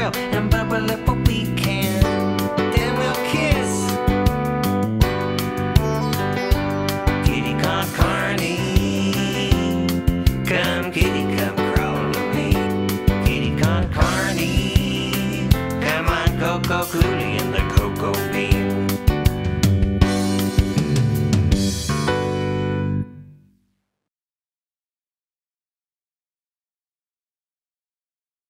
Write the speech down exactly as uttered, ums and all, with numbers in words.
trail and bubble up a weekend. Then we'll kiss. Kitty called Carne. Come kitty.